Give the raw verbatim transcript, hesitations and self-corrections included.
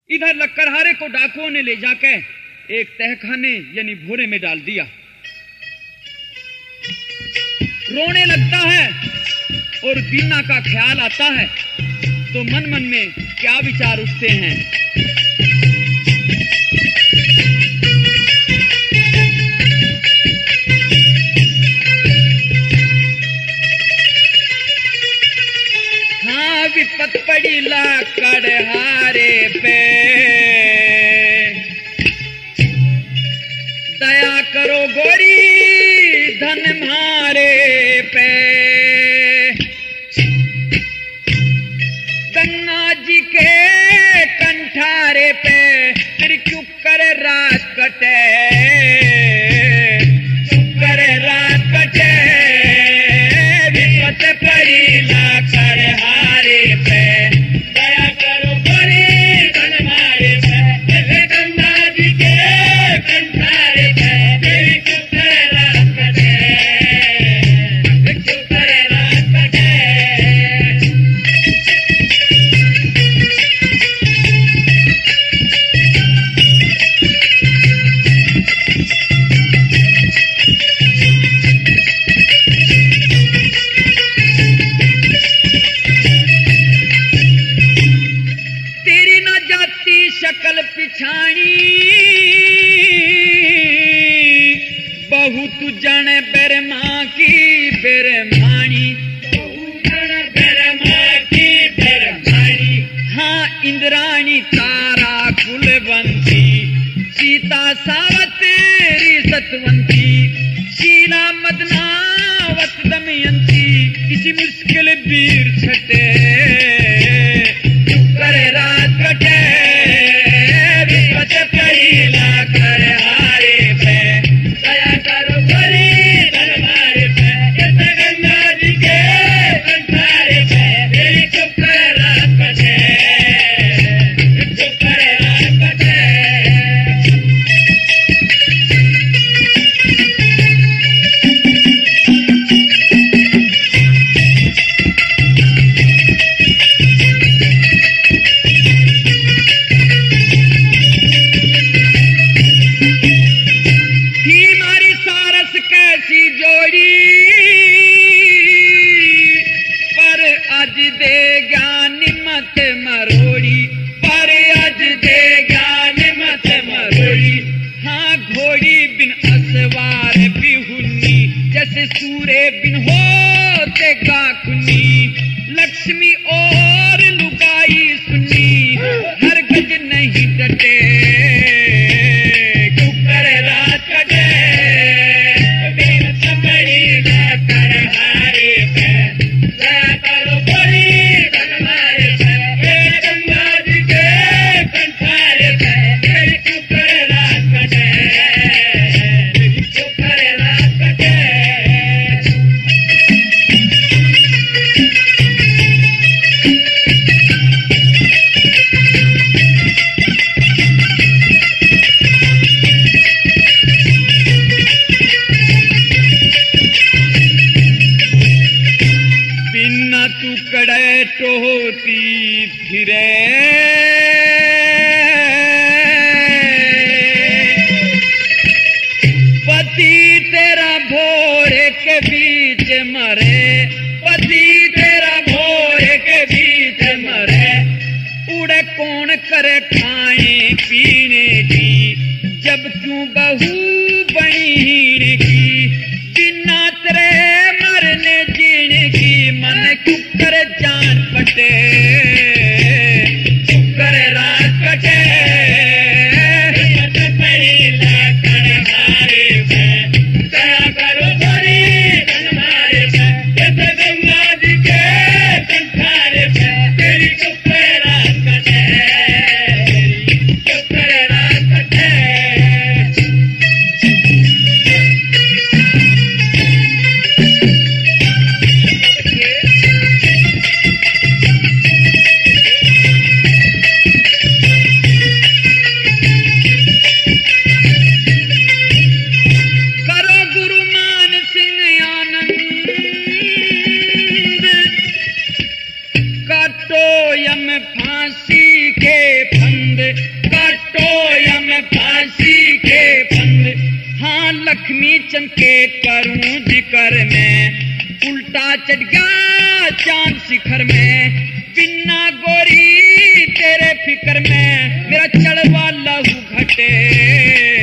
इधर लक्कड़हारे को डाकुओं ने ले जाकर एक तहखाने यानी भोरे में डाल दिया। रोने लगता है और बीना का ख्याल आता है तो मन मन में क्या विचार उठते हैं। हाँ विपत पड़ी लक्कड़हारे पे, दया करो गोरी धन मारे पे। गंगा जी के कंठारे पे फिर चुप कर रात कटे, चुप कर रात कटे। विपत पड़ी लक्कड़हारे पे, दया करो गोरी धन मारे पे। गंगा जी के कंठारे पे शकल पिछाणी, बहुत जन बेरमा की बेरमानी, बहुत जन बेरमा की बेरमानी। हाँ इंद्राणी तारा कुलवंती, सीता सावतेरी सतवंती, शीला मदनावत दमयंती। इसी मुश्किल वीर छटे, करे रात कटे। लक्कड़हारे पे, दया करो गोरी धन मारे पे। गंगा जी के कंठारे पे चुप कर रात कटे, चुप कर रात कटे। सूरे बिन होते गाकुनी, लक्ष्मी और लुगाई सुनी, हर गज नहीं डटे। कुकर रात कटे, विपत पड़ी लक्कड़हारे पे, दया करो गोरी धन मारे पे। गंगा जी के कंठारे पे कुकर रात कटे, कुकर रात कटे। टुकड़े टोहती फिरे, पति तेरा भोरे के बीच मरे, पति तेरा भोरे के बीच मरे। उड़े कौन करे खाए पीने की, जब क्यों बहू बनी हीने की। बिना तेरे मरने जीने की, मन कुकर जान पटे, कुकर रात कटे। विपत पड़ी लक्कड़हारे पे, दया करो गोरी धन मारे पे। गंगा जी के कंठारे पे तेरी कुकर रात कटे, कुकर रात कटे। हुस्न के करूं जिक्र में, उल्टा चढ़ गया चांद शिखर में, बिना गोरी तेरे फिक्र में, मेरा चढ़वा लहू घटे